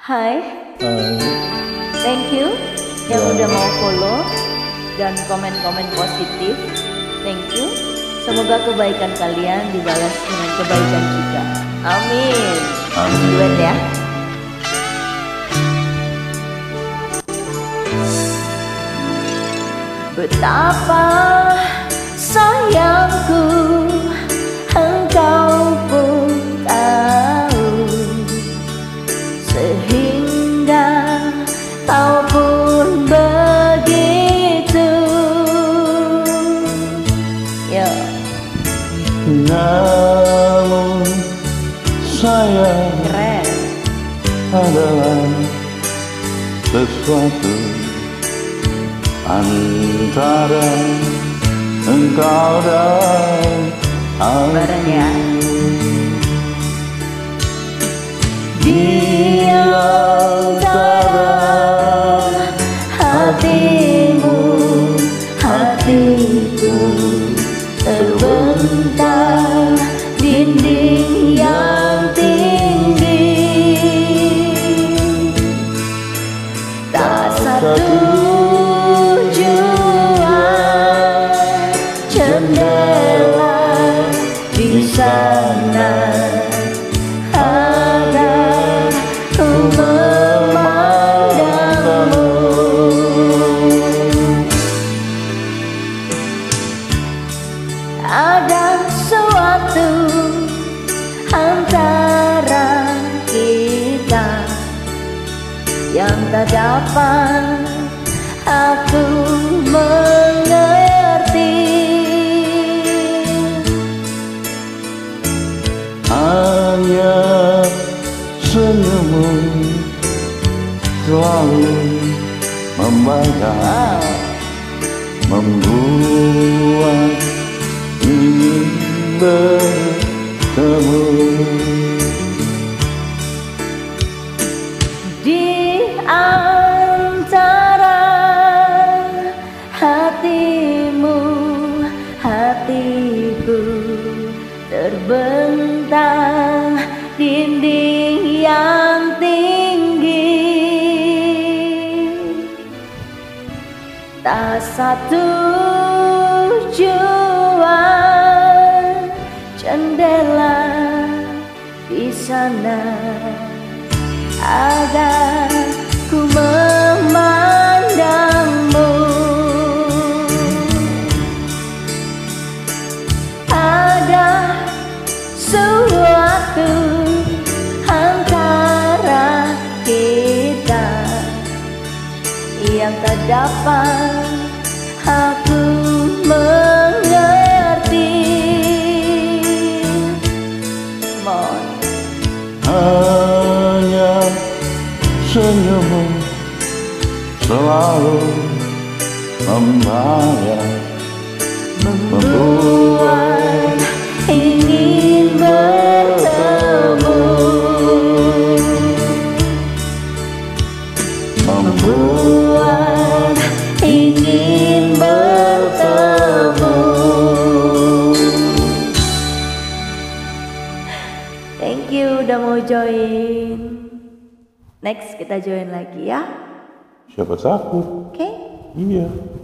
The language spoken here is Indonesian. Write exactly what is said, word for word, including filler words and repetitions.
Hai, Hai. thank you yang Ya. udah mau follow dan komen-komen positif. Thank you. Semoga kebaikan kalian dibalas dengan kebaikan juga. Amin. Amin. Duet ya. Betapa sayangku engkau pun tahu, sehingga kau pun begitu. Yo. Namun sayang Keren. adalah sesuatu antara engkau dan aku. Bareng ya. Di antara hatimu, hatiku, terbentang dinding yang tinggi. Tak satu jua jendela di sana agar ku memandangmu. Ada suatu antara kita yang tak dapat aku mengerti. hanya senyummu selalu membayar, membuat ingin bertemu. Di antara hatimu, hatiku, terbentang dinding yang tinggi. Tak satu jua jendela di sana agar ku memandangmu. Ada suatu antara kita yang tak dapat aku mengerti. Mohon. Hanya senyummu selalu membayar, Membuat ingin bertemu, membuat ingin bertemu. Thank you udah mau join. Next kita join lagi ya. siapa takut? Oke? Iya.